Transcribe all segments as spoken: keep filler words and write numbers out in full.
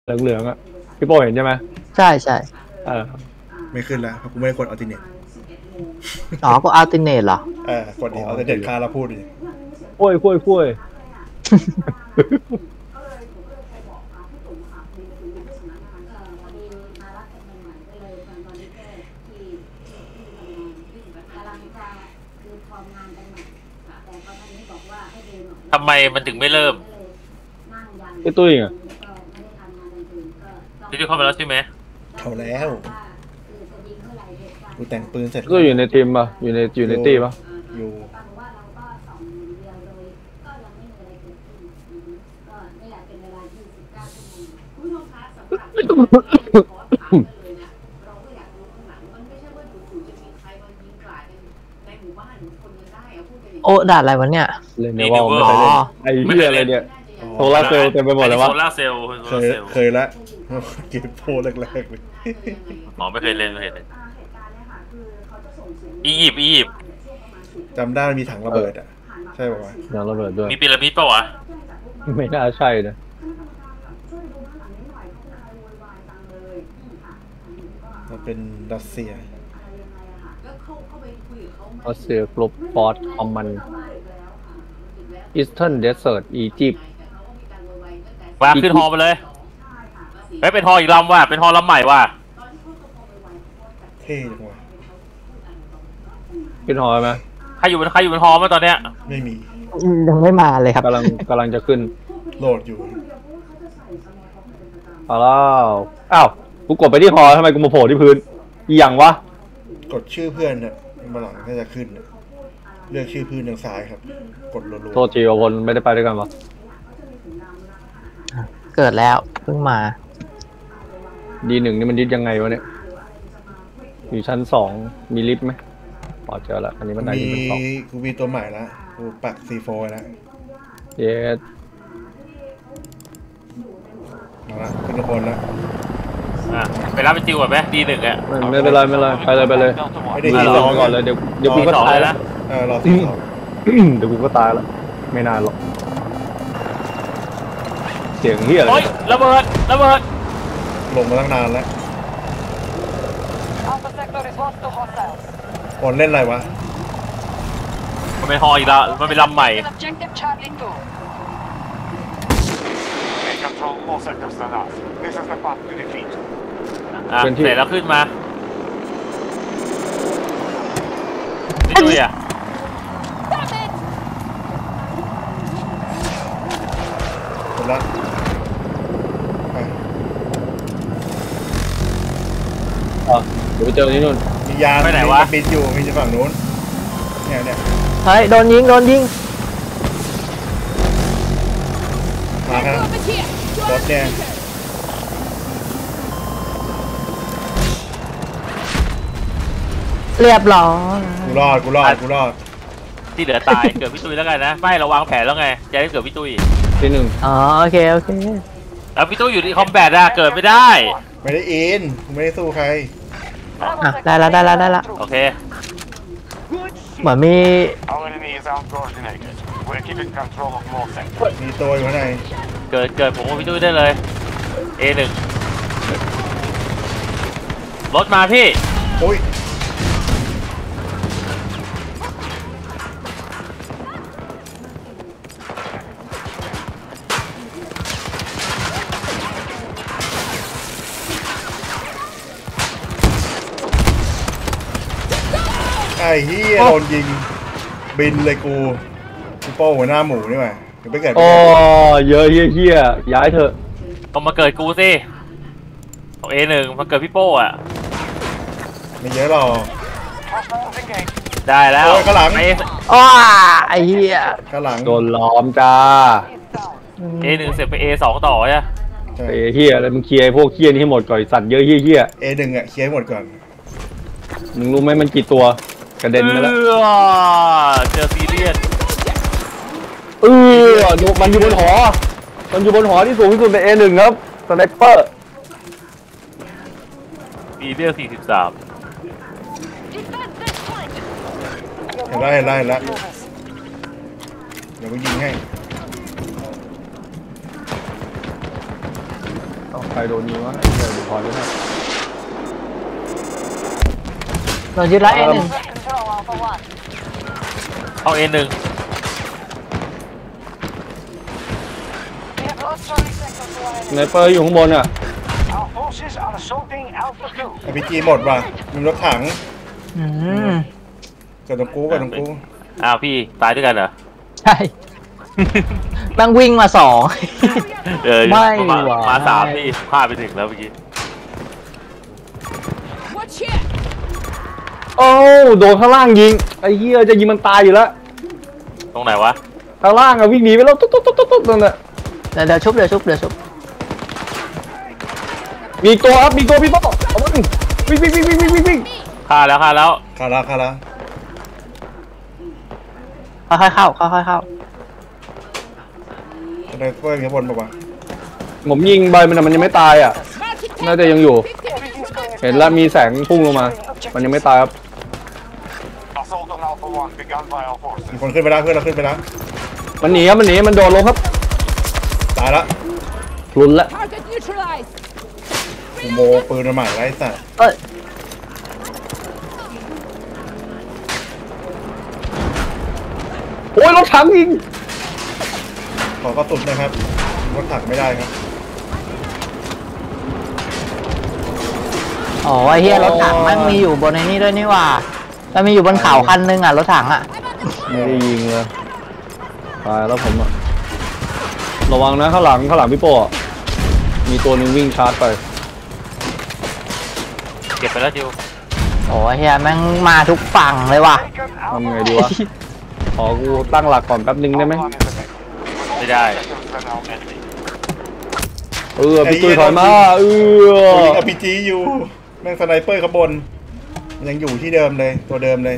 เหลืองๆอ่ะพี่โป้เห็นใช่ไหมใช่ใช่เออไม่ขึ้นแล้วเพราะกูไม่ได้กดอัลติเนตอ๋อก็อัลติเนตเหรอเออกดดิอัลติเนตค่าแล้วพูดดิคุยคุยคุยทำไมมันถึงไม่เริ่มพี่ตุ้ยอ่ะพี่ตุ้ยเข้ามาแล้วใช่ไหมเข้าแล้วกูแต่งปืนเสร็จตุ้ยอยู่ในทีมป่ะอยู่ในอยู่ในตีป่ะอยู่โอ้ด่าอะไรวะเนี่ยเล่นในวอลไม่ไปเล่นไอ้เหี้ยอะไรเนี่ยโซลาเซลล์เต็มไปหมดเลยวะโซล่าเซลล์เคยเคยละเกมโพแรกๆเลยอ๋อไม่เคยเล่นไม่เคยเล่นอียิปต์อียิปต์จำได้มีถังระเบิดอ่ะใช่ป่าวะถังระเบิดด้วยมีพีระมิดป่าวะไม่น่าใช่นะมันเป็นรัสเซียรัสเซียกลบฟอร์ดคอมมันอีสเทิร์นเดสเซิร์ตอียิปต์วางขึ้นฮอไปเลยเฮ้ยเป็นฮออีกลำว่ะเป็นฮอลำใหม่ว่ะเท่จังวะขึ้นฮอไหมใครอยู่บนใครอยู่บนฮอมาตอนเนี้ยไม่มียังไม่มาเลยครับกำลังกำลังจะขึ้นโหลดอยู่เอาแล้วอ้าวกูกดไปที่ฮอทำไมกูมาโผล่ที่พื้นอีหยังวะกดชื่อเพื่อนเนี่ยมาหลังก็จะขึ้นเลือกชื่อเพื่อนทางซ้ายครับกดรัวๆโทษทีคนไม่ได้ไปด้วยกันวะเกิดแล้วเพิ่งมาดีหนึ่งนี่มันดิสยังไงวะเนี่ยอยู่ชั้นสองมีลิฟต์ไหมพอเจอแล้วอันนี้มันได้มีชั้นสองกูมีตัวใหม่แล้วกูปักซีโฟแล้วเย็ดมาละขึ้นทุกคนแล้วอ่ะไปรับเป็นจิวก่อนไหมดีหนึ่งอ่ะไม่เป็นไรไม่เป็นไรไปเลยไปเลยไม่ได้ดีสองก่อนเลยเดี๋ยวเดี๋ยวกูก็ตายแล้วเออรอซีสองเดี๋ยวกูก็ตายแล้วไม่นานหรอกเสียงเฮียอะไรโอ๊ยระเบิดระเบิดลงมาตั้งนานแล้วคนเล่นอะไรวะมันเป็นฮออีกแล้วมันเป็นลำใหม่อ่ะเสร็จแล้วขึ้นมาพี่ตุ้ยอ่ะหมดละอ่ะเดี๋ยวไปเจอที่นู่นมียานไปไหนวะบินอยู่มีฝั่งนู้นเนี่ยเนี่ยเฮ้ยโดนยิงโดนยิงมาครับรถแดงเรียบร้อยกูรอดกูรอดกูรอดที่เหลือตายเกิดพี่ตุ้ยแล้วกันนะไม่เราวางแผนแล้วไงจะได้เกิดพี่ตุ้ยที่หนึ่งอ๋อโอเคโอเคแล้วพี่ตุ้ยอยู่ที่คอมแบทอะเกิดไม่ได้ไม่ได้อินไม่ได้สู้ใครอ่ะได้แล้วได้แล้วได้แล้วโอเคเหมือนมีมีตัวอยู่ข้างในเกิดเกิดผมกับพี่ตุ้ยได้เลย เอ หนึ่ง รถมาพี่โอ้ยไอ้เฮียโดนยิงบินเลยกูกูโป้หัวหน้าหมูนี่หว่าเดี๋ยวไปเกิดโอ้เยอะเฮี้ยเฮี้ยย้ายเถอะต้องมาเกิดกูสิของ เอ หนึ่ง มาเกิดพี่โป้อะไม่เยอะหรอกได้แล้วข้างหลังอ้าไอ้เหี้ยข้างหลังโดนล้อมจ้าเอ หนึ่ง เสร็จไป เอ สอง ต่อใช่ไอ้เฮี้ยอะไรมึงเคลียร์พวกเฮี้ยนี่ให้หมดก่อนสัตว์เยอะเฮี้ยเฮี้ยเอ หนึ่ง อ่ะเคลียร์หมดก่อนมึงรู้ไหมมันกี่ตัวกระเด็นมาแล้วเจอซีเรียสเออมันอยู่บนหอมันอยู่บนหอที่สูงที่สุดใน เอ หนึ่ง ครับสไนเปอร์ซีเรียสสี่สิบสามเห็นแล้วเห็นแล้วเห็นแล้วเดี๋ยวกูยิงให้เอาใครโดนยิงวะเดี๋ยวดูพอด้วยนะโดนยึดละเอหนึ่ง Control Alpha One. เอาเอหนึ่ง We have lost Charlie Sector to our ไน enemy. เปอร์อยู่ข้างบนอ่ะ Our forces are assaulting Alpha Two. อพีจีหมดว่ะมีรถถังอืมเกิดตรงกูเกิดตรงกูอ้าวพี่ตายด้วยกันเหรอใช่ตั้งวิ่งมาสองเออไม่มาหวะมาสามพี่พลาดไปถึงแล้วเมื่อกี้โอ้โดนข้างล่างยิงไอ้เหี้ยจะยิงมันตายอยู่แล้วตรงไหนวะข้างล่างอะวิ่งหนีไปแล้วตุ๊ดตุ๊ดตุ๊ดตุ๊ดนั่นแหละเดี๋ยวเดี๋ยวชุบเดี๋ยวชุบเดี๋ยวชุบมีอีกตัวครับมีตัวพี่โป้เอามันวิ่งวิ่งวิ่งวิ่งวิ่งวิ่งวิ่งฆ่าแล้วฆ่าแล้วคาราคาราค่อยๆเข้าค่อยๆเข้าอะไรเพื่อนข้างบนบอกว่าผมยิงใบมันอะมันยังไม่ตายอ่ะน่าจะยังอยู่ Everything's going as เห็นแล้วมีแสงพุ่งลงมา มันยังไม่ตายครับ Assault on Alpha One begun by our forces. มีคนขึ้นไปแล้วเพื่อนเราขึ้นไปแล้วมันหนีครับมันหนีมันโดนลงครับตายละหลุนละ Target neutralized. กูโมปืนมาใหม่ไร้สัตว์เอ้ยโอ้ยรถถังยิงขอกระสุนนะครับรถถังไม่ได้ครับอ๋อไอ้เหี้ยรถถังแมันมีอยู่บนไอ้นี่ด้วยนี่หว่าแล้วมีอยู่บนเขาคันนึงอ่ะรถถังอ่ะไม่ได้ยิงเลยตายแล้วผมอะระวังนะข้างหลังข้างหลังพี่โป้อะมีตัวหนึงวิ่งชาร์จไปเก็บไปแล้วจิวโอ้ไอ้เหี้ยแม่งมาทุกฝั่งเลยว่ะ Taken ทำ Alpha ไงดีวะขอกูตั้งหลักก่อนแป๊บนึงได้ไหม One is ahead. ไม่ได้ Sectors are now enemy. เออพี่ตุ้ยถอยมาเออกูยิงอพีจีอยู่แม่งสไนเปอร์ข้างบนยังอยู่ที่เดิมเลยตัวเดิมเลย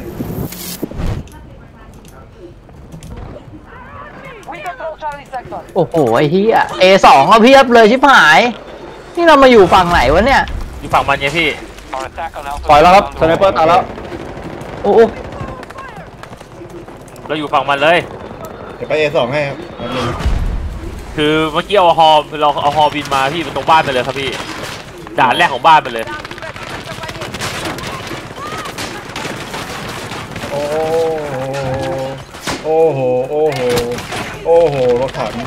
We control Charlie Sector. โอ้โหไอ้เหี้ย เอ สองก็เพียบเลยชิบหาย นี่เรามาอยู่ฝั่งไหนวะเนี่ยอยู่ฝั่งมันไงพี่ Our attack on Alpha ถอยแล้วครับ Two สไนเปอร์ตายแล้วโอ้โหเราอยู่ฝั่งมันเลยเดี๋ยวไปเอสองให้ครับแป๊บนึงคือเมื่อกี้เอาฮอเราเอาฮอบินมาพี่มันตรงบ้านไปเลยครับพี่ด่านแรกของบ้านไปเลยโอ้โหโอ้โหโอ้โหโอ้โหรถถัง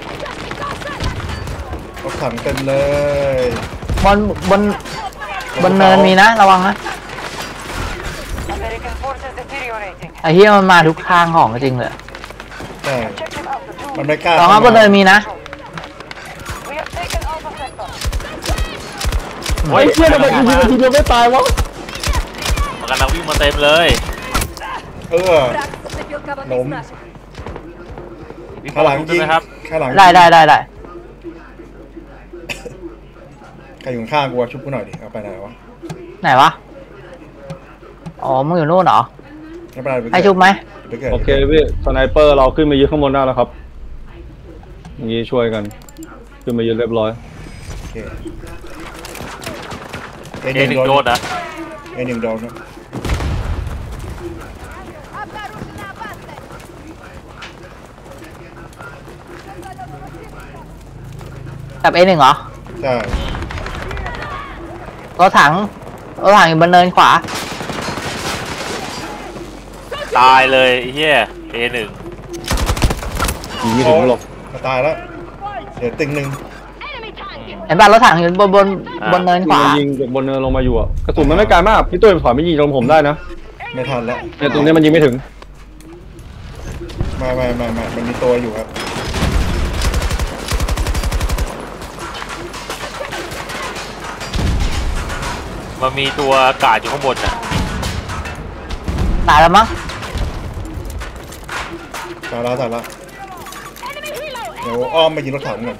รถถังเต็มเลยบนบนบนเนินมีนะระวังนะ American forces deteriorating. ไอ้เหี้ยมันมาทุกทางของจริงเลยใช่ Objective Alpha Two. มันไม่กล้าลองครับบนเนินมีนะ We have taken Alpha Sector. ไอ้เชี่ยทำไมกูยิงมันทีเดียวไม่ตายวะมันกำลังวิ่งมาเต็มเลยเออ Secure cover Nôm. smash. พี่ข้างหลังใช่ยิงไหมครับข้างหลังได้ได้ได้ได้ใครอยู่ข้างกูอะชุบกูหน่อยดิเอาไปไหนวะไหนวะ อ๋อมึงอยู่นู่นเหรอไม่เป็นไรไปเกิดให้ชุบไหมไปเกิดโอเคพี่สไนเปอร์เราขึ้นมายึดข้างบนได้แล้วครับอย่างนี้ช่วยกันขึ้นมายึดเรียบร้อยโอเคเอเอหนึ่งหนึ่งโดโดนนนะเอหนึ่งโดนครับกับ เอ หนึ่งเหรอใช่รถถังรถถังอยู่บนเนินขวาตายเลยไอ้เหี้ยเอหนึ่งยิงไม่ถึงหรอกจะตายแล้วเดี๋ยวตึงหนึ่งเห็นป่ะรถถังอยู่บนบนบนเนินขวามันยิงจากบนเนินลงมาอยู่อะกระสุนมันไม่ไกลมากพี่ตุ้ยถอยไม่ยิงตรงผมได้นะไม่ทันแล้วเนี่ยตรงนี้มันยิงไม่ถึงไม่ไม่ไม่ไม่มันมีตัวอยู่ครับมันมีตัวกาดอยู่ข้างบนน่ะตายแล้วมั้งตายแล้วตายแล้วเดี๋ยวอ้อมไปยิงรถถังหน่อย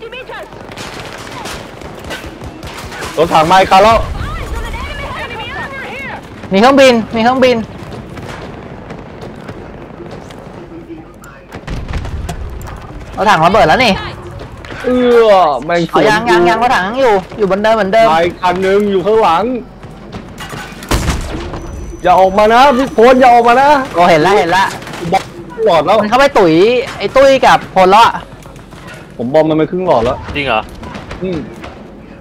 รถถังไม้คาร์แล้วมีเครื่องบิน มีเครื่องบิน รถถังระเบิดแล้วนี่เออแม่งสอ๋อวนยังยังยังรถถังยังอยู่ อยู่บนเดิมเหมือนเดิมไม้คันหนึงอยู่ข้างหลัง อย่าออกมานะพี่โพนอย่าออกมานะก็เห็นแล้วเห็นแล้วบอมหลอดแล้วมันเข้าไปตุ๋ยไอ้ตุ้ยกับพลแล้วอะผมบอมมันไปครึ่งหลอดแล้วจริงเหรออืม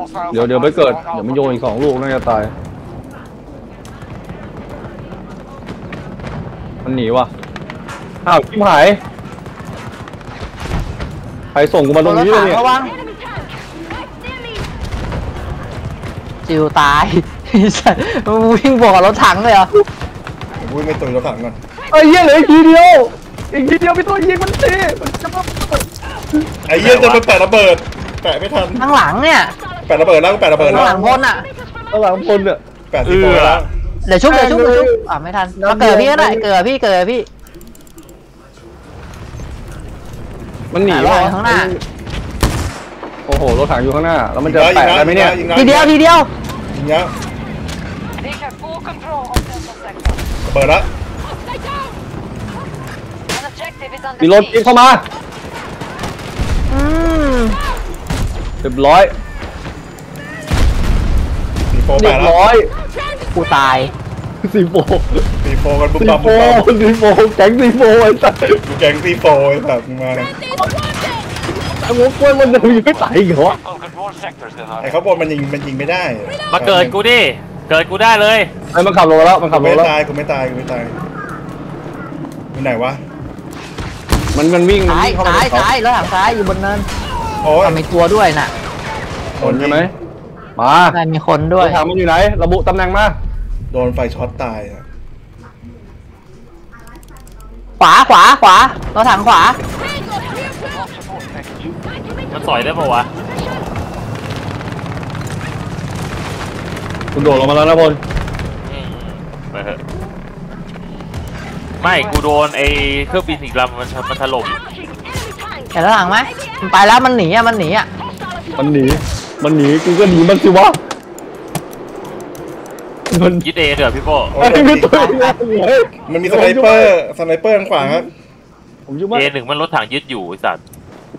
Hostiles เดี๋ยวเดี๋ยวไปเกิดเดี๋ยวมันโยนอีกสองลูกน่าจะตายมันหนีว่ะอ้าวชิบหายใครส่งกูมาตตัรวงรถนี้เลถัยงเนี่ยระวังจิวตาย สัตว์วิ่งบวกกับรถถังเลยเหรอผมวิ่งไม่ตุยรถถังก่อนไอ้เหี้ยเหลืออีกทีเดียวอีกทีเดียวพี่ตัวยิงมันสิมันจะมาไอ้เหี้ยจะมาแปะระเบิดแปะไม่ทันข้างหลังเนี่ยแปะระเบิดแล้วก็แปะระเบิดข้าแล้งวหลังพ้นอ่ะข้างหลังพลเนี่ยแปะที่โฟแล้วเดี๋ยวชุบเดี๋ยวชุบเดี๋ยวชุบอ่ะไม่ทันมาเกิดพี่ก็ได้เกิดพี่เกิดพี่มันหนีระหว่างข้างหน้าโอ้โหรถถังอยู่ข้างหน้าแล้วมันจะแปะได้ไหมเนี่ยยิงนะทีเดียวทีเดียวยิงแล้ว They have full control of central sector. ระเบิดแล้ว Stay down. An objective is under มีรถยิงเข้ามาอืมเรียบร้อยสีโฟเรีแปะยบแล้วร้อยกูตายซีโฟสีโฟกันบุกซีบัมโฟบุกบัมซีโฟแก๊งซีโฟไอ้สัสดูแกงสีโฟไอ้แบบมาไอ้หัวกล้วยมันเดินยังไม่ตายอีกเหรอ Conquered more sectors than ไอ้ I ข้างบนมันยิงมันยิงไม่ได้มาเกิดกูดิเกิดกูได้เลยไอ้มันขับรถแล้วมันขับรไม่ถแล้วตายกูไม่ตายกูไม่ตายอยู่ไหนวะมันมันวิ่งมันซ้ายวิ่งเข้ามาซ้ายในเขาซ้ายรถถังซ้ายอยู่บนเนินโอ้ยทำมีตัวด้วยน่ะคนใช่ไหมมาใช่มีคนด้รวยถถังมันอยู่ไหนระบุตำแหน่งมาโดนไฟช็อตตายอะขวาขวาขวารถถังขวามันสอยได้ปะวะคุณโดดลงมาแล้วนะพลอืมไปเถอะไม่กูโดนไอ้เครื่องบินอีกลำมันมันถล่มเห็นรถถังไหมมันไปแล้วมันหนีอ่ะมันหนีอ่ะมันหนีมันหนีกูก็หนีมันสิวะมันยึดเอเถอะพี่โป้โอ้ไอ้ยไม่ตัวเฮ้ยมันมีสไนเปอร์สไนเปอร์ทางขวาครับผมยุ่งมากเอหนึ่งมันรถถังยึดอยู่ไอ้สัตว์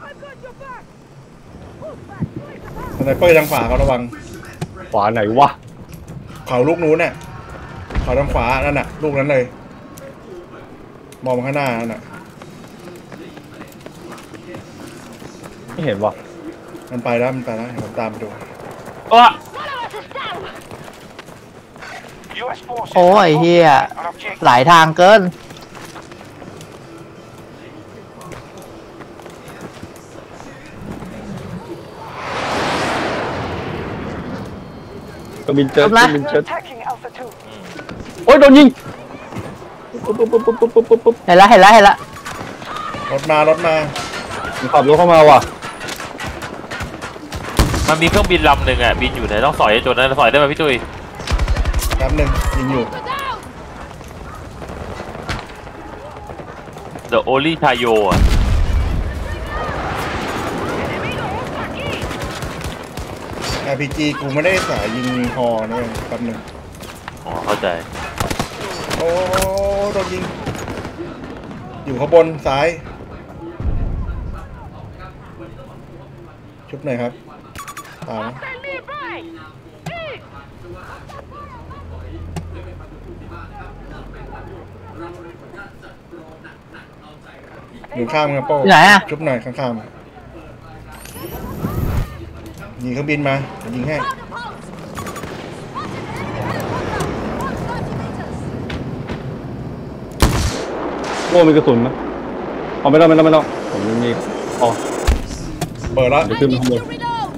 สไนเปอร์ทางขวาเขาระวังขวาไหนวะเขาลูกนู้นน่ะเขาทางขวานั่นน่ะลูกนั้นเลย มองมาข้างหน้านั่นน่ะไม่เห็นวะมันไปแล้วมันไปแล้วเดี๋ยวผมตามไปดูก็ U S forces โอ้ยเฮีย an objective. หลายทางเกินก็บินเจ็ตจบนะก็บินเจ็ต Attacking Alpha two. โอ้ยโดนยิงปุ๊บปุ๊บปุ๊บปุ๊บปุ๊บปุ๊บปุ๊บเห็นแล้วเห็นแล้วเห็นแล้วรถมารถมามันขับรถเข้ามาว่ะมันมีเครื่องบินลำหนึ่งอ่ะบินอยู่ไหนต้องสอยไอ้ตัวนั้นสอยได้ไหมพี่ตุ้ยแป๊บหนึ่งยิงอยู่ The Only Tayo อ่ะอาร์ พี จี กูไม่ได้สายยิงฮอนะเว้ยแป๊บหนึ่งอ๋อเข้าใจโอ้โดนยิง อยู่ข้างบนซ้าย ชุบหน่อยครับตามนะอยู่ข้ามกันโป้อยู่ไหนอ่ะชุบหน่อยข้างๆยิงเครื่องบินมาเดี๋ยวยิงให้โอ้มีกระสุนไหมเอาไม่ต้องไม่ต้องไม่ต้องผมยังมีอ๋อเปิดแล้วเดี๋ยวขึ้นมาข้างบน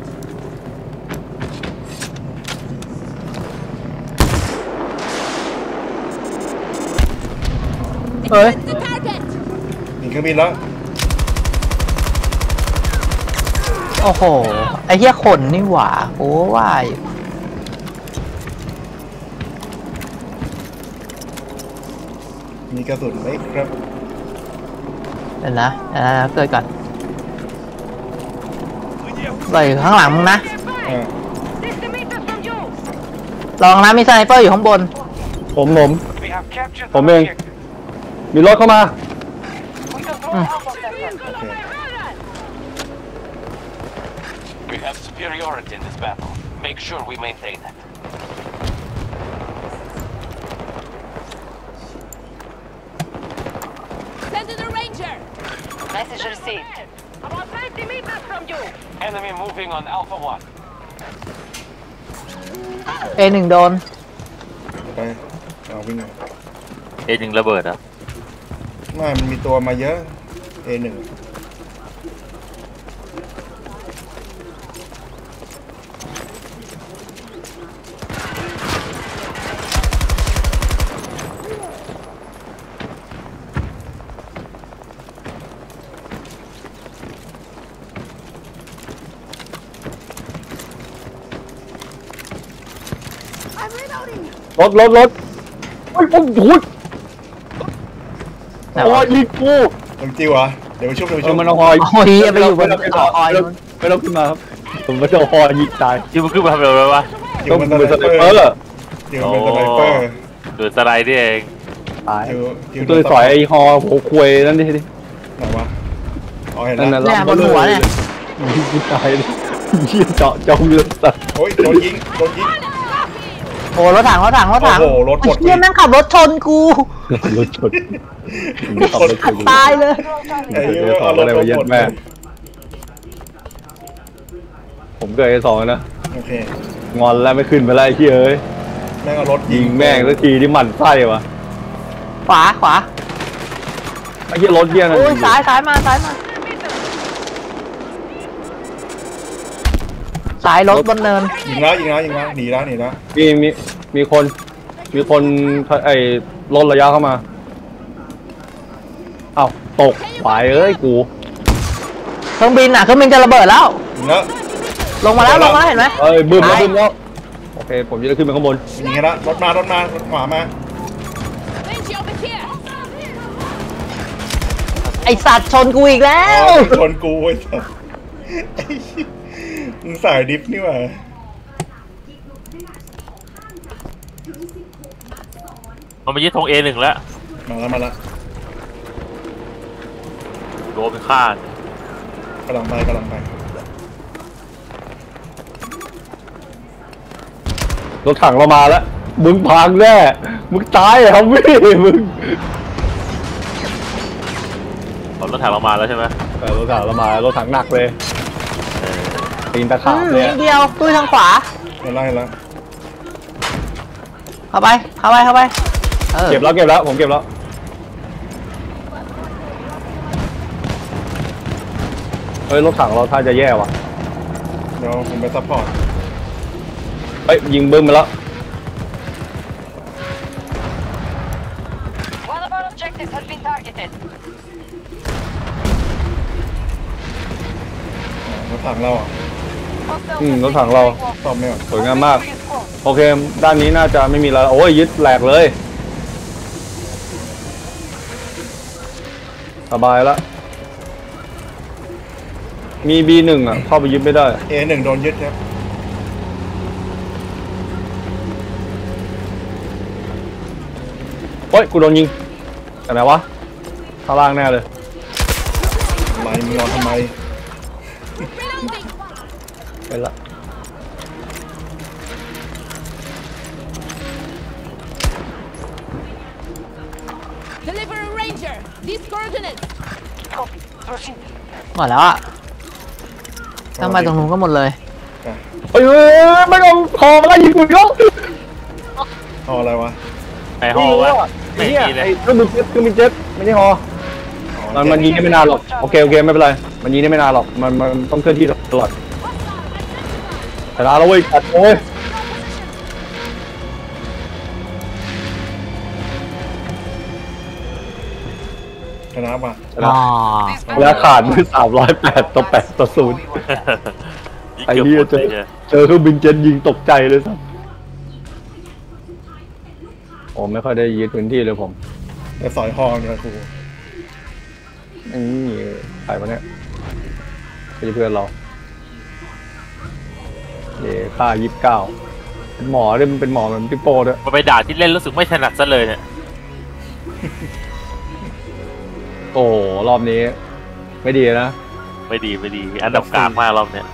เฮ้ย The target. ยิงเครื่องบินแล้วโอ้โหไอ้เหี้ยขนนี่หว่าโอ้ว่าอยู่มีกระสุนไหมครับเดี๋ยวนะเดี๋ยวนะเกิดก่อนเราอยู่ข้างหลังมึงนะอ่าลองนะมีสไนเปอร์อยู่ข้างบนผมผม We have captured ผม an เอง objective. มีรถเข้ามา We control Mm. Alpha sector. โอเค We have superiority in this battle. Make sure we maintain it. Send in a ranger. Message received. About ninety meters from you. Enemy moving on Alpha one. เอหนึ่งโดนไปเอาวิ่งเอาเอหนึ่งระเบิดอ่ะไม่มันมีตัวมาเยอะ เอ หนึ่งรถรถรถโอ้ยโอ้ยโอ้ยไหนโอ้วะยยิงกูลงจิวเหรอเดี๋ยวไปชุบเดี๋ยวไปเอชุอบ มันเอาหอยโอ้ยไปอยู่บนไม่ต้องขึ้นมาออยไม่ต้องไม่ต้องขึ้นมาครับผมไม่ต้องหอยยิงตายที่มันขึ้นมาทำอะไรวะจิวต้องมันสมือสไนไนเปเปออร์ร์จิวมันสไนเปอร์โดนสไลด์นี่เองตายจิวจิวตัวสอยไอ้ฮอโหควยนั่นดิดิไหนวะอ๋อเห็นนั่นแล้น่ะวเนี่ยบนหัวเนี่ยยิงตายเลยยิงเจาะเจาะเลือดสัตว์โอ้ยโดนยิงโดนยิงโอ้รถถังรถถังรถถังโอ้โหรถหมดเฮียแม่งขับรถชนกูรถชนขับรถชนตายเลยไอ้เดี๋เหี้ยยวขอเอางรอะถไรหมมาเย็ดดแม่ ผมเกิดไอ้สองนะโอเคงอนแล้วไม่ขึ้นไปแล้วไอ้ที่เอ้ยแม่งเอารถยิงแม่งสักทีที่หมั่นไส้วะขวาขวาไอ้ที่รถเยี่ยนั่นโอ้ยซ้ายซ้ายมาซ้ายมาสายรถบนเนินยิงแล้วยิงแล้วยิงแล้วหนีแล้วหนีแล้วมีมีมีคน มีคนไอ้ลดระยะเข้ามาเอ้าตกฝายเอ้ยกูเครื่องบินอ่ะเครื่องบินจะระเบิดแล้วยิงแล้วลงมาแล้วลงมาแล้วเห็นไหมเอ้ยบึ้มแล้วไปบึ้มแล้วโอเคผมจะได้ขึ้นไปข้างบนยิงให้ละรถมารถมารถขวามา Benji, over here. ไอสัตว์ชนกูอีกแล้อ๋วอชนกูไอ้สัสไอ้เหี้ยมึงสายดิฟนี่หว่ามันมายึดธงเอหนึ่งแล้วมาแล้วมาแล้วโดนไปฆ่ากำลังไปกำลังไปรถถังเรามาแล้วมึงพังแน่มึงตายเหรอครับพี่มึงตอนรถถังเรามาแล้วใช่ไหมเออรถถังเรามารถถังหนักเลยเออตีนตะอืขาบมเลยนิอะดเดียวตุ้ยทางขวาเห็นแล้วเห็นแล้วเข้าไปเข้าไปเข้าไปเออเก็บแล้วเก็บแล้วผมเก็บแล้วเฮ้ยรถถังเราท่าจะแย่ว่ะเดี๋ยวผมไปซัพพอร์ตเฮ้ยยิงบึ้มไปแล้ว One of our objectives has been targeted. รถถังเราอ่ะ Hostile อืม has รถถังเรา taken the ตอบไม่ออกสวยงามมาก Victory is close. โอเค ด้านนี้น่าจะไม่มีแล้วโอ้ยยึดแหลกเลยสบายแล้วมี บี หนึ่ง อ่ะเข้าไปยึดไม่ได้เอหนึ่งโดนยึดครับเฮ้ยกูโดนยิงแต่ไหนวะข้างล่างแน่เลยไล่มึงนอนทำไมไปละ Deliver a ranger. These coordinates. Copy. Proceed. หมดแล้วอ่ะทำไมตรงนู้นก็หมดเลยเฮ้ยเฮ้ยไม่ต้องคอมาแล้วยิงกูอีกแล้วเอาอะไรวะไอฮอลวะไม่ไอ้เนี่ยมีเลยไอ้เครื่องบินเจ็ตเครื่องบินเจ็ตไม่ใช่ฮออ๋อมันมันยิงได้ไม่นานหรอกโอเคโอเคไม่เป็นไรมันยิงได้ไม่นานหรอกมันมันต้องเคลื่อนที่ตลอดแต่ละเราเว้ยตัดโอ้ยชนะป่ะชนะอ๋อแล้วขาดมือสามร้อยแปดต่อแปดต่อศูนย์ยิงไอ้เกือบเหี้หมยดเจเลอยเนี่ยเจอเครื่องบินเจ็ตยิงตกใจเลยสัสผมไม่ค่อยได้ยึดพื้นที่เลยผมแต่สอยฮองเนี่ยครูนี่ใครวะเนี่ยเป็นเพื่อนเราเย่ค่ายี่สิบเก้าเป็นหมอด้วยมันเป็นหมอเหมือนพี่โป้ด้วยมาไปด่าที่เล่นรู้สึกไม่ถนัดซะเลยเนี่ยโอ้รอบนี้ ไม่ดีนะไม่ดีไม่ดีอันดับกลางมากรอบเนี้ย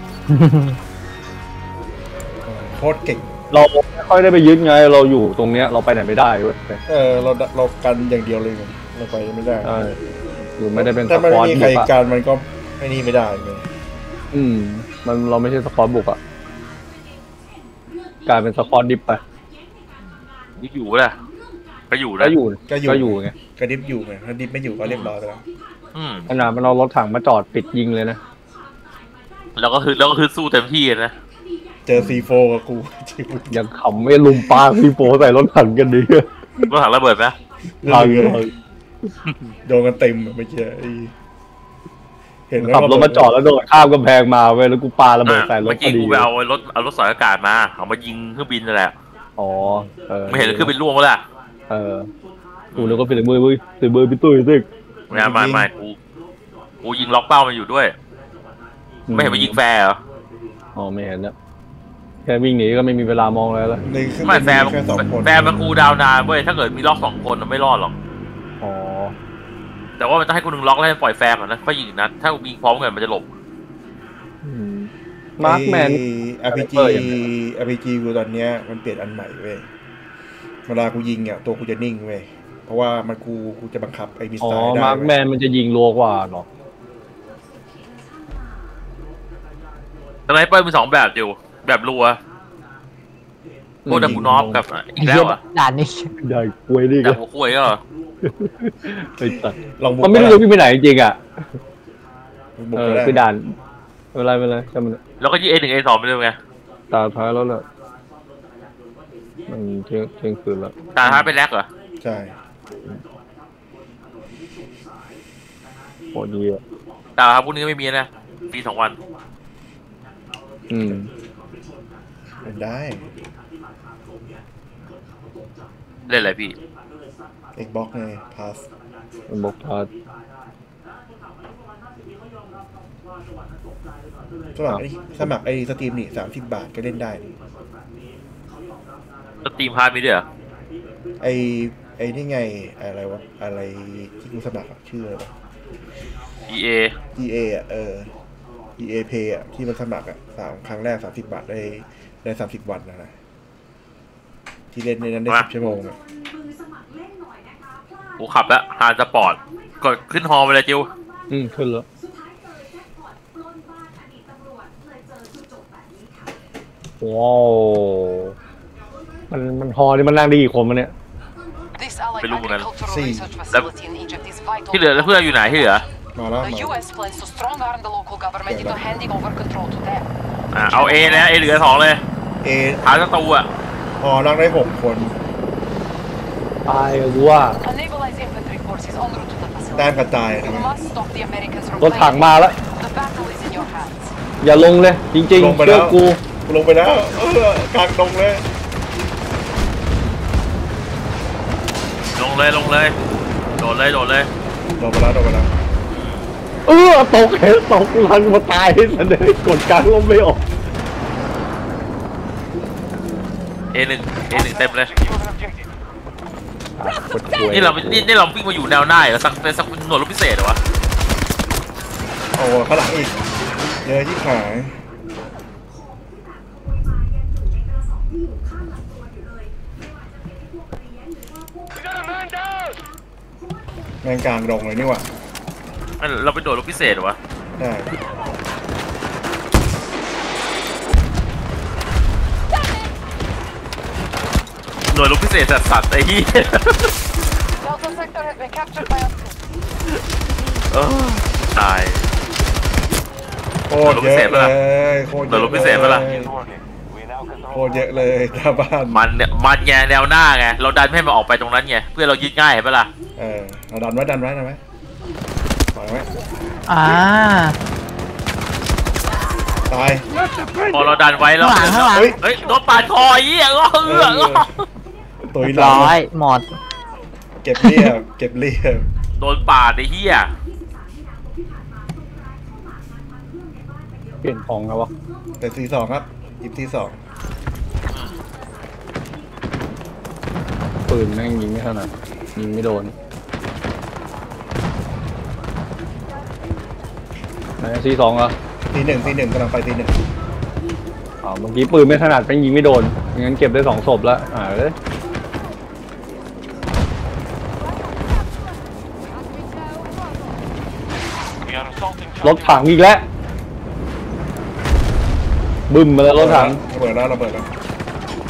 โคตรเก่งเราไม่ค่อยได้ไปยึดไงเราอยู่ตรงเนี้ยเราไปไหนไม่ได้เว้ยเออเราเรากันอย่างเดียวเลยเราไปไม่ได้ใช่อยู่ไม่ได้เป็นสถ้ามันปอร์ตไม่มีบุใครกอะกันมันก็ไอ้นี่ไม่ได้เลยอืมมันเราไม่ใช่สปอร์ตบุกอะกลายเป็นสควอตดิฟไปนี่อยู่แหละก็อยู่นะก็อยู่ก็อยู่ก็อยู่ไงกระดิบอยู่ไงถ้าดิบไม่อยู่ก็เรียบร้อยไปแล้วอืมขนาดมันเอารถถังมาจอดปิดยิงเลยนะแล้วก็คือแล้วก็คือสู้เต็มที่นะเจอซีโฟกับกูยังขำไม่ลุมปาพี่โปใส่รถถังกันดีรถถังระเบิดไหมพังเลเลย ยโดนกันเต็มอะเมื่อกี้ไอ้เห็นแล้วขับรถมาจอดแล้วโดนข้ามกำแพงมาเว้ยแล้วกูปาระเบิดใส่รถเมื่อพกี้อดีกูไปเอารถเอารถสายอากาศมาเอามายิงเครื่องบินนั่นแหละอ๋อเออไม่เห็นเครื่องบินล่วงวะล่ะเออกูนึกว่าเป็นมือมือเป็นมือพี่ตุ้ยสิไม่ไม่ไม่กูกูยิงล็อกเป้ามันอยู่ด้วย ไม่เห็นมันยิงแฟร์เหรออ๋อไม่เห็นแล้วแค่วิ่งหนีก็ไม่มีเวลามองอะไรแล้วในเครื่องไม่แฟร์แค่สองคนแฟร์มันกูดาวนานเว้ยถ้าเกิดมีล็อกสองคนมันไม่รอดหรอกอ๋อแต่ว่ามันต้องให้กูหนึ่งล็อกแล้วให้ปล่อยแฟร์ก่อนนะค่อยยิงอีกนัดถ้ากูยิงพร้อมกันมันจะหลบมาร์คแมนอาร์พีจีอะไรอย่างเงี้ยอาร์พีจีกูตอนเนี้ยมันเปลี่ยนอันใหม่เว้ยเวลากูยิงเนี่ยตัวกูจะนิ่งเว้ยเพราะว่ามันกูกูจะบังคับไอ้มิสอ๋อไซล์ได้มาร์คแมเว้ยนมันจะยิงรัวกว่าหรอสไนเปอร์มีสองแบบอยู่แบบรัวพวกดับบูนอฟกับอีกแล้วอ่ะด่านนี้ใหญ่กวยนี่ดัก็บหัวคุยก็เหรอไอ้สัตว์ลองบุกมันไม่รู้จะวิ่งไปไหนจริงๆอ่ะบุกเอก็อได้คือด่านไม่เป็นไรไม่เป็นไรจำมันแล้วก็ยี่เอหนึ่งเอสองไปเลยไงตาท้ายแล้วแหละมันเที่ยงเที่ยงคืนแล้วตาท้ายไปแลกเหรอใช่โคตรดีอ่ะตาท้ายพวกนี้ก็ไม่มีนะปีสองวันอืมเป็นได้เล่นอะไรพี่ Xbox ไง Pass มันบอกพาสมัครไอ้สมัครไอ้สตรีมนี่สามสิบบาทก็เล่นได้นี่สตรีมพาร์ทมีด้วยเหรอไอ้ไอ้นี่ไงอะไรวะอะไรที่กูสมัครอะชื่ออะไรวะอี เออี เอ อ่ะเออ อี เอ Pay อ่ะที่มันสมัครอ่ะสามครั้งแรกสามสิบบาทได้ได้สามสิบวันนะนะที่เล่นในนั้นได้สิบชั่วโมงอ่ะกูขับแล้วฮาร์ดสปอร์ตกดขึ้นฮอไปเลยจิวอืมขึ้นแล้วว้าวมันมันฮอนี่มันนั่งได้กี่คนมันเนี่ย This allied agricultural See. research facility in Egypt is vital. ที่เหลือแล้วเพื่อนอยู่ไหนที่เหลือมาแล้ว The มา U S plans to strong arm the local government into handing over control to them. อ่าเอาเอนะเอเหลือสองเลยเอหาศัตรูอ่ะพอนั่งได้หกคนตายอะกูว่า Unableized infantry forces en route to the แต้ม facility. กระจายนะ You must stop the Americans from รถถัง playing. มาแล้ว The battle is in your hands. อย่าลงเลย จริงลงๆไปเชื่แล้อวกูกูลงไปแล้วเออกลางลงเลยลงเลยลงเลยโดดเลยโดดเลยลงไปแล้วลงไปแล้วเออตกเห็นตกลังมาตายสันเลยกดกลางลมไม่ออกเอหนึ่งเอหนึ่งเต็มเลยกดป่วยนี่เรานี่นี่เราวิ่งมาอยู่แนวหน้าเหรอสักเป็นสักหน่วยรบพิเศษเหรอวะโอ้ข้างหลังอีกเยอะที่ขายแมงกลางดงเลยนี่หว่าเราไปโดดรบพิเศษเหรอวะได้หน่วยรบพิเศษสัตว์สัตว์ไอ้ที่ Delta sector has been captured by us. ตายโคตรเยอะเลยโคตรเยหน่วยรอะบพิเศษปะล่ะเลย It's working. We now โค control ตรเยอะเลยตาบ้านมันเนี่ยมันไงแนวหน้าไงเราดันไม่ให้มันออกไปตรงนั้นไงเพื่อเรายึดง่ายเห็นปะล่ะเออเราดันไว้ดันไว้ดันไว้ปล่อยไว้อ่าตายพอเราดันไว้แล้วข้างหลังข้างหลังเฮ้ยเฮ้ยโดนปาดคอไอ้เหี้ยก็เอื้อก็ตัวเรีอียบหลังร้อยหมดเก็บเรียบเก็บเรียบโดนปาดไอ้เหี้ยเปลี่ยนของแล้ววะแต่ซีสองครับหยิบซีสองปืนแม่งยิงไม่ถนัดยิงไม่โดนไหนซีสองเหรอซีหนึ่งซีหนึ่งกำลังไปซีหนึ่งอ๋อเมื่อกี้ปืนไม่ถนัดแม่งยิงไม่โดนงั้นเก็บได้สองศพแล้วอ่าเลย We are assaulting รถถังอีกแล้วบึ้มมาแล้วรถถังระเบิดแล้วระเบิดแล้ว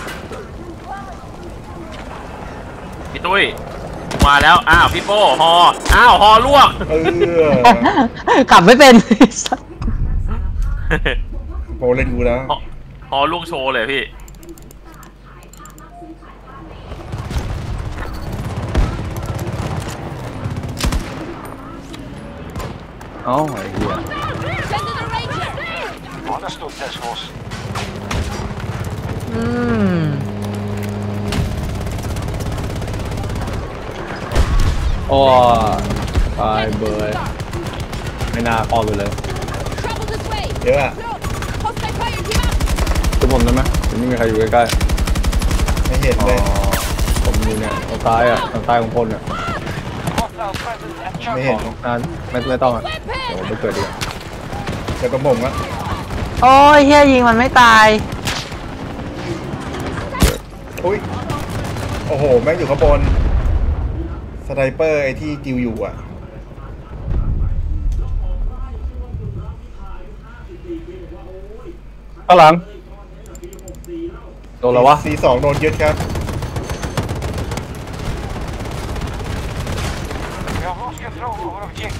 พี่ตุ้ยมาแล้วอ้าวพี่โป้ฮออ้าวฮอล่วงเออขับไม่เป็นโปเล่นกูแล้วฮอฮอล่วงโชว์เลยพี่เอ้าไอ้เหี้ย Send in a ranger. Understood, Task Force. อืมโอ้ตายเบยไม่น่าออกไปเลย Travel this way. เยอะอะ Hostile fire team out. คือผมได้ไหมยังไม่มีใครอยู่ใกล้ไม่เห็นๆอ๋อเลยผมอยู่เนี่ยทางซ้ายอ่ะทางซ้ายของพลเนี่ย Hostile presence at ไม่ Charlie. เห็นอ่าไม่ไม่ต้องอ่ะเดี๋ยวผมไปเกิดดีกว่าเดี๋ยวกระผมอะโอ้ยเฮียยิงมันไม่ตายอุ้ยโอ้โหแม่งอยู่ข้างบนสไนเปอร์ไอ้ที่จิวอยู่อะข้างหลังโดนแล้ววะซีสองโดนยึดครับ We have lost control over objective.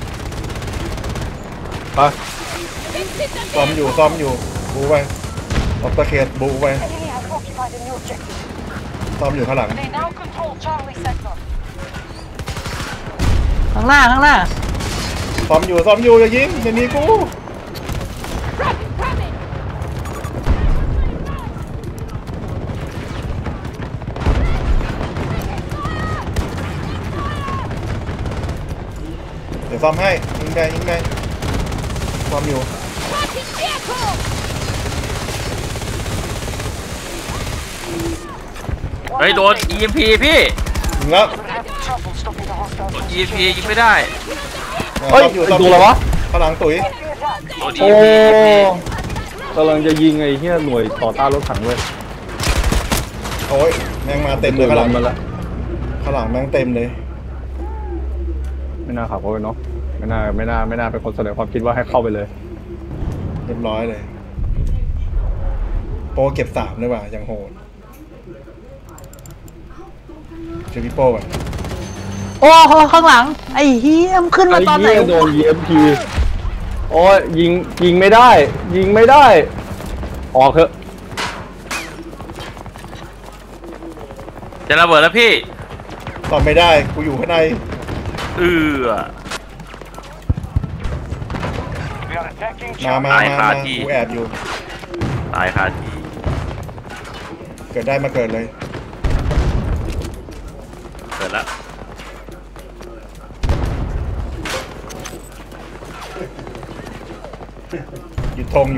ไปซ่อมอยู่ซ่อมอยู่บูไปออฟตาเคสบูไป Enemy has occupied a new objective. ซ่อมอยู่ข้างหลัง They now control Charlie sector. ข้างหน้าข้างหน้าซ่อมอยู่ซ่อมอยู่อย่ายิงอย่าหนีกู Rapid coming. เดี๋ยวซ่อมให้ยิงได้ยิงได้ซ่อมอยู่ Marking vehicle. เฮ้ยโดน อี เอ็ม พี พี่ยิงแล้ว We have trouble stopping the hostile โดน forces. อี เอ็ม พี ยิงไม่ได้เฮ้ยซ่อมอยู่ไอ้ซ่อมตัอวยู่อะไรวะข้างหลังตุ๋ยโดน อีโอ้เอ็ม พีกำลังจะยิงไอ้เหี้ยหน่วยต่อต้านรถถังเลยโอ้ยแม่งมาเต็มเลยข้างหลังมาแล้วข้างหลังแม่งเต็มเลยไม่น่าขับเข้าไปเนาะไม่น่าไม่น่าไม่น่าเป็นคนเสนอความคิดว่าให้เข้าไปเลยเรียบร้อยเลยโปรเก็บสามเลยว่ะยังโหดเจอพี่โป้ก่อนโอ้ข้างหลัง ไอ้เฮียมนขึ้นมาไอ้ตอนไหนเหี้ยโดน อี เอ็ม พี โอ้ยยิงยิงไม่ได้ ยิงไม่ได้ออกเถอะจะระเบิดแล้วพี่ตอบไม่ได้กูอยู่ข้างในเออ We are attacking มา Charlie. มาตายมาคามาที่กูแอบอยู่ตายคาทีเกิดได้มาเกิดเลยเกิดแล้วหยุดธงอยู่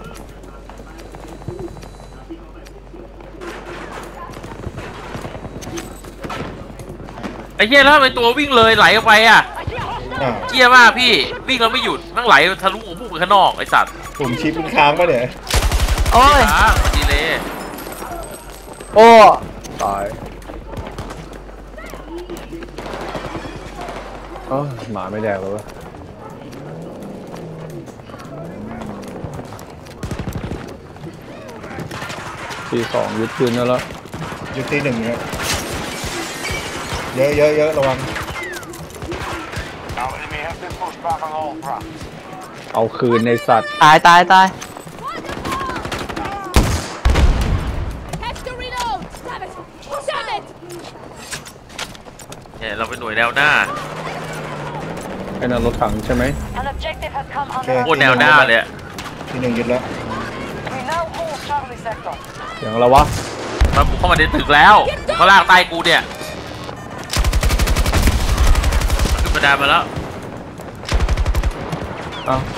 ไอ้เหี้ยแล้วทำไมตัววิ่งเลยไหลออกไปอ่ะอ้าวเจี๊ยมากพี่วิ่งแล้วไม่หยุดนั่งไหลทะลุของพุ่งไปข้างนอกไอ้สัตว์ผมชิปมันค้างปะเนี่ยโอ้ยช้าดีเลยโอ้ตายเออหมาไม่แดกเลยวะทีสองยึดคืนแล้วหยุดตีหนึ่งเนี่ยเยอะเยอะเยอะระวัง Our enemy has been pushed back on all fronts. เอาคืนในสัตว์ตายตายตาย Have to reload. Damn it. Damn it. เนี่ยเราเป็นหน่วยแนวหน้าไอ้นั่นรถถังใช่ไหม An objective has come โอเค under. โคตรแนวหน้าเลยอะตีหนึ่งยึดแล้ว We now hold Charlie sector. เสียงอะไรวะมาบุกเข้ามาในตึกแล้วเขาลากใต้กูเนี่ยขึ้นบันไดมาแล้วเอาไป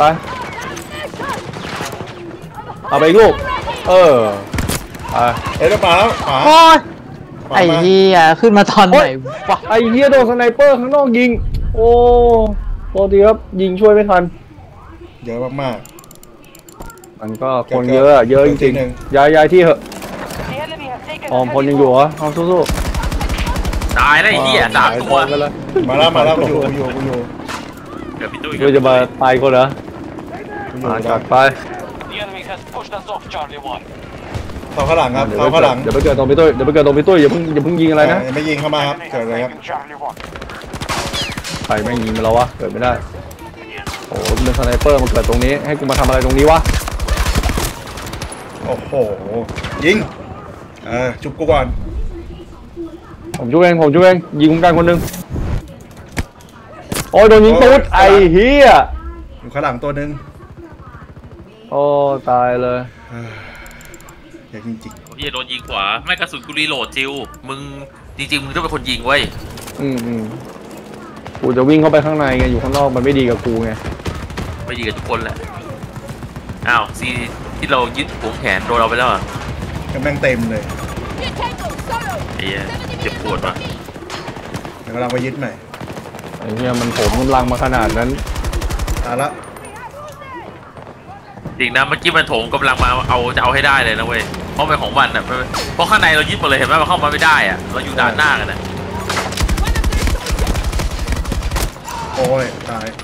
เอาไปอีกลูกเออไปเอ้ยแล้วป่าแล้วป่าโอ้ยป่าไอ้มาเฮียขึ้นมาตอนไหนวะไอ้เฮียโดนสไนเปอร์ข้างนอกยิงโอ้โทษทีครับยิงช่วยไม่ทันเยอะมากมันก็คนเยอะอะเยอะจริงๆย้ายย้ายที่เหอะ The enemy has taken ออม a พล heavy ยังอยู่ loss. เหรอเอาสู้ตายแล้วๆไอ้เหี้ยสามตัวกันแล้วๆ มาแล้วมาแล้วกูอยู่กูอยู่กูอยู่เกือบพี่ตุ้ยเพื่อจะมาตายคนเหรอกูอยู่มาจัดไป The enemy has pushed us off Charlie one. เสาข้างหลังครับเดี๋ยวเสาไปข้างหลังเดี๋ยวไปเกิดตรงพี่ตุ้ยเดี๋ยวไปเกิดตรงพี่ตุ้ยอย่าเพิ่งอย่าเพิ่งยิงอะไรนะไม่ยิงเข้ามาครับเกิดอะไรครับใครแม่งยิงมาแล้ววะเกิดไม่ได้โอ้เป็นสไนเปอร์มาเกิดตรงนี้ให้กูมาทำอะไรตรงนี้วะโอ้โหยิงเออจุบกูก่อนผมช่วยเองผมช่วยเองยิงคุ้มกันคนหนึงโอ้ยโดนยิงตุ๊ดไอ้เหี้ยอยู่ข้างหลังตัวหนึ่งโอ้ตายเลยอยากจริงพี่โดนยิงขวาไม่กระสุนกูรีโหลดจิวมึงจริงๆมึงต้องเป็นคนยิงเว้ยอืมอืมกูจะวิ่งเข้าไปข้างในไงอยู่ข้างนอกมันไม่ดีกับกูไงไม่ดีกับทุกคนแหละอ้าวซีที่เรายึดหัวแขนโดนเราไปแล้วอ่ะๆก็แม่งเต็มเลยไอ้เหี้ยเจ็บปวดว่ะเดี๋ยวเราไปยึดใหม่ไอ้เหี้ยมันผมกำลังมาขนาดนั้นตายละจริงนะเมื่อกี้มันโถมกำลังมาเอาจะเอาให้ได้เลยนะเว้ยเพราะเป็นของมันอ่ะเพราะข้างในเรายึดหมดเลยเห็นไหมมันเข้ามาไม่ได้อ่ะเราอยู่ด่านหน้ากันอ่ะโอ้ยตาย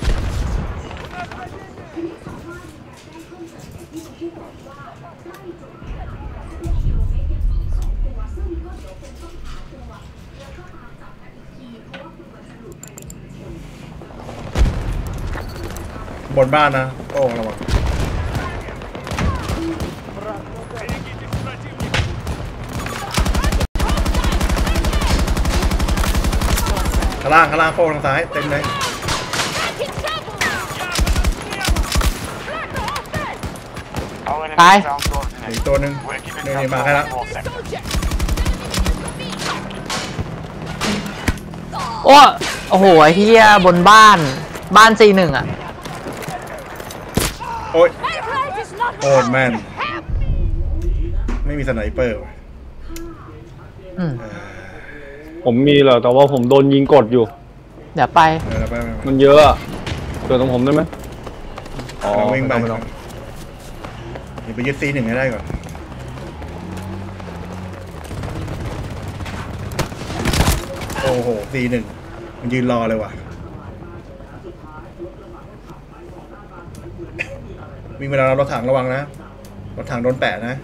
บนบ้านนะโอ้ระวังข้างล่างข้างล่างโค้งทางซ้ายเต็มเลยตายอีกตัวหนึ่งนี่นี่มาให้ละโอ้โอ้โหไอ้เฮียบนบ้านบ้านซีหนึ่งอ่ะโอ้ยโอ้ยแมนไม่มีสไนเปอร์ว่ะอืมผมมีเหรอแต่ว่าผมโดนยิงกดอยู่เดี๋ยวไปเออไปไปไปมันเยอะอะเกิดตรงผมได้ไหมอ๋อเราวิ่งไปไม่ต้องเดี๋ยวไปยึดซีหนึ่งให้ได้ก่อนโอ้โหซีหนึ่งมันยืนรอเลยว่ะวิ่งไปแล้วรถถังระวังนะรถถังโดนแปะนะ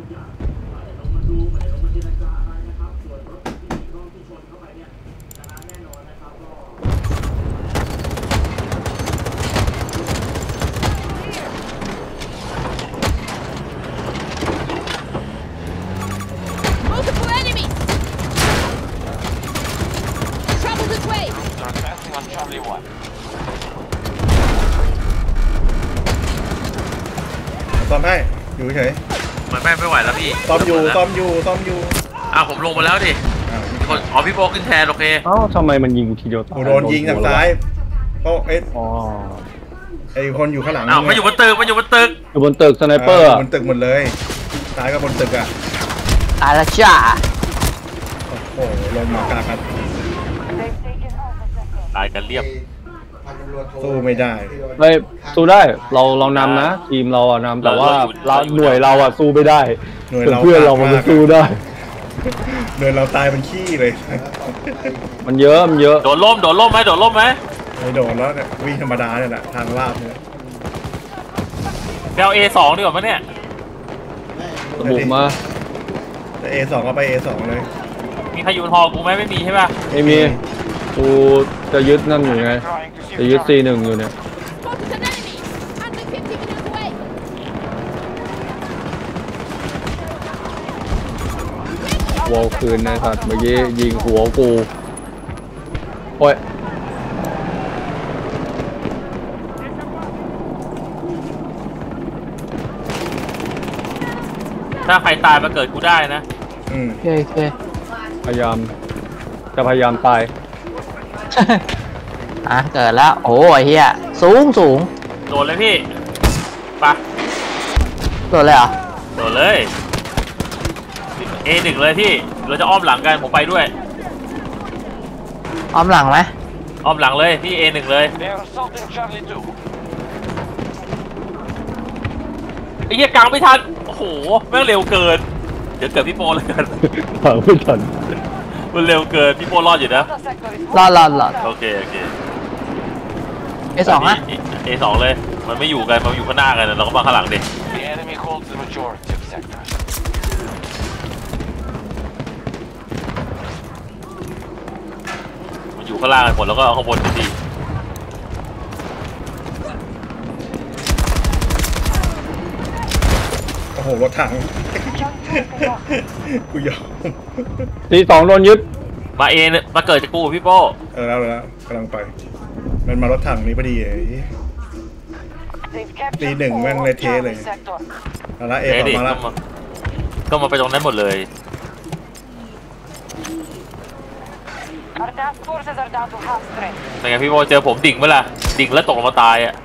ซ่อมให้อยู่เฉยมันไม่ไม่ไหวแล้วพี่ซ่อมอยู่ซ่อมอยู่ซ่อมอยู่อ้าวผมลงมาแล้วดิอ้าวคนอ๋อพี่โบขึ้นแทนโอเคเอ้าทำไมมันยิงกูทีเดียวตายกูโดนยิงจากซ้ายโอ้เอ๊ะอ๋อไอคนอยู่ข้างหลังอ้าวมันอยู่บนตึกมันอยู่บนตึกอยู่บนตึกสไนเปอร์อะบนตึกหมดเลยซ้ายกับบนตึกอ่ะตายและจ้าโอ้โหลงมากลางกันตายกันเรียบสู้ไม่ได้เฮ้ยสู้ได้เราเรานำนะทีมเราอะนำแต่ว่าเราหน่วยเราอะสู้ไม่ได้หน่วยแต่เราเพื่อนเรามันจะสู้ได้หน่วยเราตายเป็นขี้เลยมันเยอะมันเยอะโดนล่มโดนล่มไหมโดนล่มไหมไม่โดนแล้วเนี่ยวิ่งธรรมดาเนี่ยแหละทางลาบเนี่ยแนว เอ สองดีกว่ามั้ยเนี่ยบุกมาแต่ เอ สอง ก็ไป เอ สอง เลยมีใครอยู่บนฮอกูไหมไม่มีใช่ป่ะไม่มีกูจะยึดนั่นอยู่ไงจะยึดซีหนึ่งอยู่เนี่ย วอลคืนนะสัตว์เมื่อกี้ยิงหัวกูโอ้ยถ้าใครตายมาเกิดกูได้นะอืมโอเคโอเคพยายามจะพยายามตายอ่ะเกิดแล้วโอ้ไอ้เฮียสูงสูงโดนเลยพี่ไปะโดนเลยเหรอโดนเลย เอ หนึ่งเลยพี่เราจะอ้อมหลังกันผมไปด้วยอ้อมหลังไหมอ้อมหลังเลยพี่ เอ หนึ่งเลย They are assaulting Charlie two. ไอ้เหี้ยกลางไม่ทันโอ้โหแม่งเร็วเกินเดี๋ยวเกิดพี่โปเลยกันถามไม่ทันมันเร็วเกินพี่โปรอดอยู่นะรอดรอดรอดโอเคโอเคไอสองอ่ะเอ สองเลย มันไม่อยู่กันมันอยู่ข้างหน้ากันเราก็มาข้างหลังดิ The enemy holds the majority of sectors. ข้างล่างกันหมดแล้วก็เอาข้างบนดีโอ้โหรถถัง กูยอมทีสองโดนยึดๆมาเอเนี่ยมาเกิดจากกูพี่โป้เออแล้วแล้วกำลังไป มันมารถถังนี้พอดีไอ้ They've captured Đi đừng all mang of lên thế Charlie này. sector. เอาละเอเอ้ออกดิมาก็ละมาก็มาไปตรงนั้นหมดเลย Our task forces are down to half strength. เป็นไงพี่โป้เจอผมดิ่งเมื่อล่ะดิ่งแล้วตกลงมาตายอ่ะ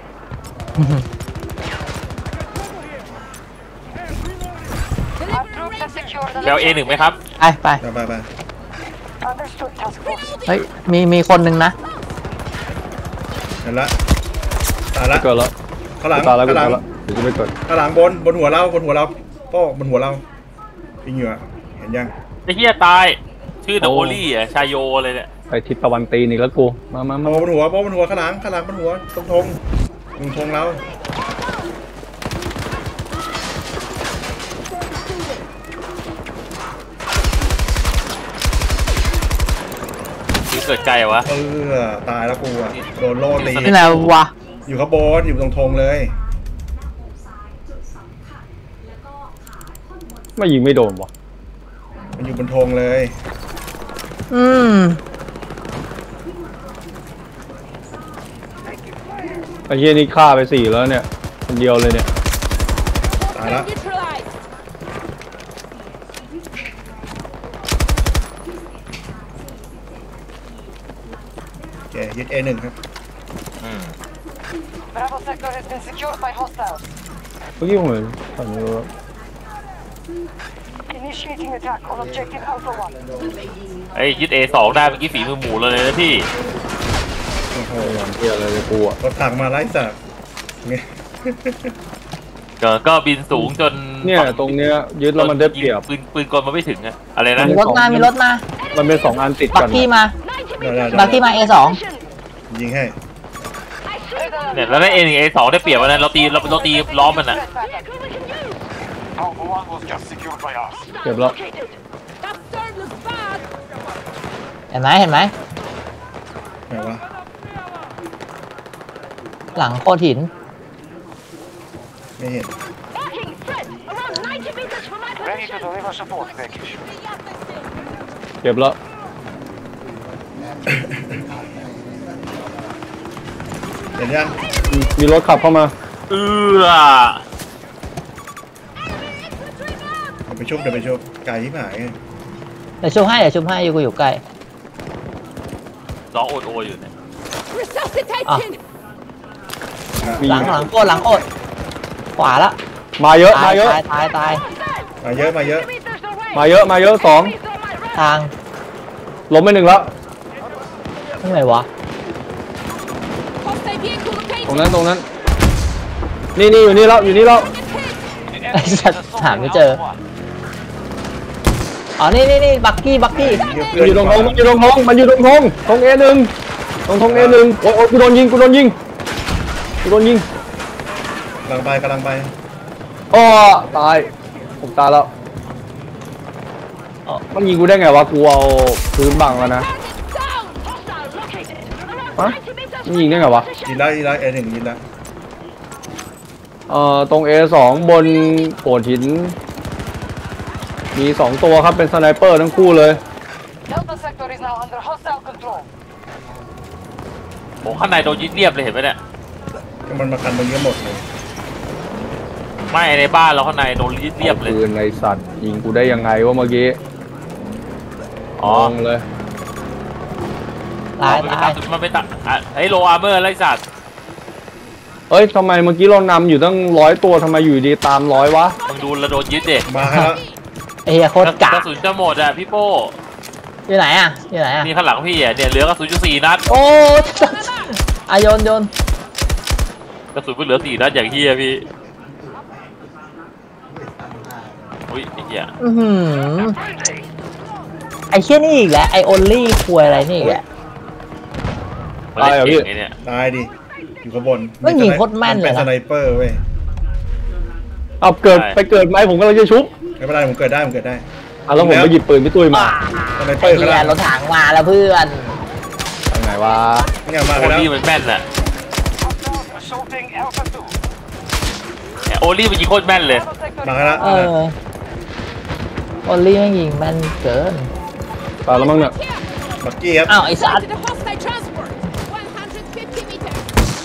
Our troops have secured the แปลเอหนึ่งไหมครับไปไปไปไปไป Understood, task force. เฮ้ยมีมีคนหนึ่งนะเห็นละตายละเกิดแล้วข้างหลังตายแล้วข้างหลังแล้วเดี๋ยวจะไปเกิดข้างหลังบนบนหัวเราบนหัวเราโป้บนหัวเรายิงอยู่อะเห็นยังไอ้เหี้ยตาย ชื่อโนโอลี่อ่ะชายโยเลยเนี่ยไปทิศตะวันตีนอีกแล้วกูมามามาโป้บนหัวโป้บนหัวข้างหลังข้างหลังบนหัวตรงธงตรงธงเราชื่อเกิดไกลวะเออตายแล้วกูอะโดนโล่ตีนี่แหละวะอยู่ข้างบนอยู่ตรงธงเลยไม่ยิงไม่โดนวะมันอยู่บนธงเลยอืมไอ้เหี้ยนี่ฆ่าไปสี่แล้วเนี่ยคนเดียวเลยเนี่ยตายละโอเคยึด เอ หนึ่งครับอืม Bravo sector has been secured by hostiles. เมื่อกี้ผมเห็นตอนนี้ว่า Initiating attack on objective Alpha One. ไอ้ยึดเอสองได้เมื่อกี้ฝีมือหมูเลยนะพี่โอ้โหพยายามเที่ยอะไรเลยกูอะรถถังมาไล่สัตว์ไงก็ก็บินสูงจนเนี่ยตรงเนี้ยยึดแล้วมันได้เปรียบปืนปืนกลมันไม่ถึงอะอะไรนะมีรถมามีรถมามันเป็นสองอันติดบักักนกี้มาได้ได้บักกี้มา เอ สองยิงให้เนี่ยแล้วได้เอหนึ่งเอสองได้เปรียบวันนั้นเราตีเราเราตีล้อมมันอะ Alpha One was just secured by us. เก็บแล้วเห็นไหมเห็นไหมไหนวะหลังโคตรหินไม่เห็น Ready to deliver support package. เก็บแล้วเห็นยังมีรถขับเข้ามาเออเดี๋ยวไปชุบเดี๋ยวไปชุบไก่ที่หายเดี๋ยวชุบให้เดี๋ยวชุบให้อยู่กูอยู่ใกล้ร้องโอดโออยู่เนี่ยอ่ะมีหลังหลังโคตรหลังโคตรขวาละมาเยอะตามาย เยอะตายตายตายมาเยอะมาเยอะมาเยอะมาเยอะสองทางล้มไปหนึ่งแล้วที่ไหนวะตรงนั้นตรงนั้น นี่นี่อยู่นี่แล้วอยู่นี่แล้วไอ้สัตว์หาไม่เจอ อ๋อ นี่นี่นี่บักกี้ บักกี้มันอยู่ตรงทงมันอยู่ตรงทงมันอยู่ตรงทงทงเอหนึ่งตรงทงเอหนึ่งโอ้ยโอ้ยกูโดนยิงกูโดนยิงกูโดนยิงกำลังไปกำลังไปอ้อตายผมตายแล้วมันยิงกูได้ไงวะกูเอาพื้นบังแล้วนะฮะมันยิงได้ไงวะยิงได้ยิงได้เอหนึ่งยิงได้เอ่อตรง เอ สอง บนโขดหินมีสองตัวครับเป็นสไนเปอร์ทั้งคู่เลย Delta sector is now under hostile control. โอ้ข้างในโดนยึดเรียบเลยเห็นไหมเนี่ยก็มันมากันตรงนี้หมดเลยไม่ในบ้านเราข้างในโดนยึดเรียบเลยปืนในสัตว์ยิงกูได้ยังไงวะเมื่อกี้อ๋องงเลยตายมันตายไปตัดมันไปตัดอ่ะไอ้โลอาร์เมอร์ไรสัตว์เอ้ยทำไมเมื่อกี้เรานำอยู่ตั้งร้อยตัวทำไมอยู่ดีตามร้อยวะมึงดูระโดนยึดเด็กมาให้แล้วไอ้เหี้ยโคตรกากระสุนจะหมดอ่ะพี่โป้อยู่ไหนอ่ะอยู่ไหนอ่ะนี่ข้างหลังพี่อ่ะเนี่ยเหลือกระสุนอยู่สี่นัดโอ้อะโยนโยนกระสุนไปเหลือสี่นัดอย่างเฮียพี่อุ้ยไอ้เหี้ยอือหือไอ้เชี่ยนี่อีกแล้วไอโอลลี่ควยอะไรนี่อีกแล้วมันเล่นเก่งไอ้เนี่ยตายดิอยู่ข้างบนไม่ยิงโคตรแม่นเลยนะเป็นสไนเปอร์เว้ยเอาเกิดไปเกิดไหมผมกำลังจะชุบไม่เป็นไรผมเกิดได้ผมเกิดได้อ่ะแล้วผมไปหยิบปืนพี่ตุ้ยมาสไนเปไอ้อร์ขเหี้นาย ดรถถังมาแล้วเพื่อนสไหนวะเนี่ยมาโอแล้วลี่มันแม่นแหละ Assaulting Alpha two. โอลี่มันยิงโคตรแม่นเลยมาแล้วเออโอลลี่แม่งยิงแม่นเกินตายแล้วมั้งเนี่ยบักกี้ครับอ้าวไอ้สัตว์ The hostile transport. one hundred fifty meters.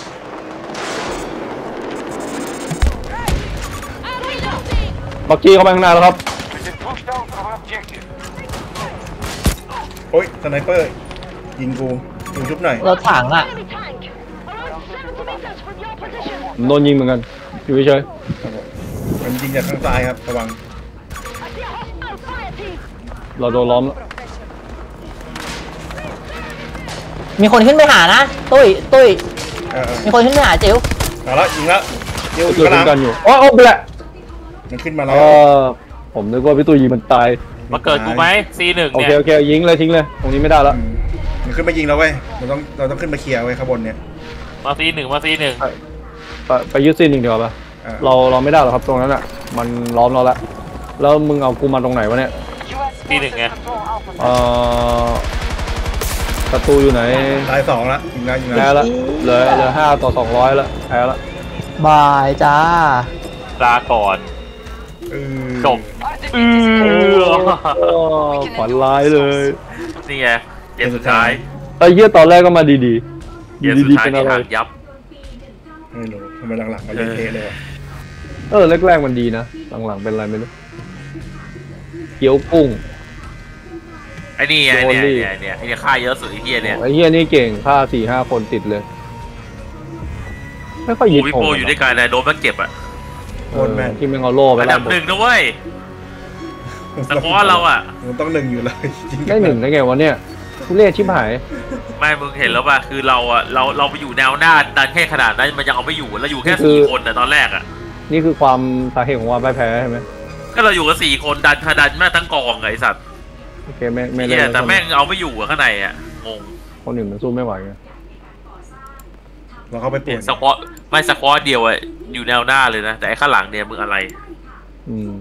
I'm reloading. บักกี้เข้าไปข้างหน้าแล้วครับ Within pushdown from objective. โอ้ยสไนเปอร์ยิงกูยิงชุบหน่อยรถถังอ่ะ Enemy tank. Around seventy meters from your position. ผมโดนยิงเหมือนกัน อยู่เฉยครับผมมันยิงจากทางซ้ายครับระวัง I see a hostile fire team. ๆเราโดนล้อมแล้วมีคนขึ้นไปหานะ ตุ้ยตุ้ยเออมีคนขึ้นไปหาจิ๋วๆเอาละยิงละเดี๋ยวเกิยิดงเหมืมาอนกันแล้วอยู่อ๋อเอาไปแหละมันขึ้นมาเอแล้วอผมนึกว่าพี่ตุ้ยยิงมันตายมาเกิดกูไหมซีหนึ่งโอเนี่ยเคโอเคยิงเลยทิ้งเลย ตรงนี้ไม่ได้แล้วอืมมันขึ้นมายิงเราเว้ยเราต้องเราต้องขึ้นมาเคลียร์ไว้ข้างบนเนี่ยมาซีหนึ่งมาซีหนึ่งไปไปยึดซีนหนึ่งเดียวาป่ะเออเราเราไม่ได้หรอกครับตรงนั้นอ่ะ มันล้อมเราแล้ว แล้วมึงเอากูมาตรงไหนวะเนี่ย U S ซีหนึ่งไง control Alpha. เอ่อประตูอยู่ไหนตายสองละยิงแล้วยิงแพ้แล้วละเหลือเหลือห้าต่อสองร้อยละแพ้ละบายจ้าลาก่อนเออจบเออโอ้ฝันร้ายเลยนี่ไงเกมสุดท้ายไอ้เหี้ยตอนแรกก็มาดีเกมๆสุดดีๆท้ายเป็นนี่อะไรหักยับไม่รู้ทำไมหลังๆมันเล่นเทเลยวะเออแรกๆมันดีนะหลังๆเป็นอะไรไม่รู้เกี๊ยวกุ้งไอ้นี่ไงโดนเนี่ยดิเนี่ยเนี่ยไอ้เนี่ยค่าเยอะสุดไอ้เฮียเนี่ยไอ้เหี้ยนี่เก่งฆ่าสี่ห้าคนติดเลย ไม่ค่อยยึโอ้ดพี่โหโปดอยู่ด้วยกันนะโดนมันเก็บอ่ะโคตรแม่นที่แม่งเอาโล่ไปอันแล้ดับหนึ่งนะเว้ยสกอร์เราอ่ะมันต้องหนึ่งอยู่เลยจริงๆได้หนึ่งได้ไงวะเนี่ยทุเรศชิบหายไม่มึงเห็นแล้วป่ะคือเราอ่ะเราเราไปอยู่แนวหน้าดันแค่ขนาดนั้นมันยังเอาไม่อยู่เราอยู่แค่สี่คนแต่ตอนแรกอ่ะนี่คือความสาเหตุของความพ่ายแพ้ใช่ไหมก็เราอยู่กันสี่คนดันขดันแม่งทั้งกองไงไอ้สัตว์โอเคไม่ไม่เฮีเล่ยนแต่แม่งเอาไม่อยู่อะข้างในอ่ะงงคนอื่นมันสู้ไม่ไหวไงเราเข้าไปปวเนี่ดยสควอตไม่สควอตเดียวอ่ะอยู่แนวหน้าเลยนะแต่ไอ้ข้างหลังเนี่ยมึงอะไรอืม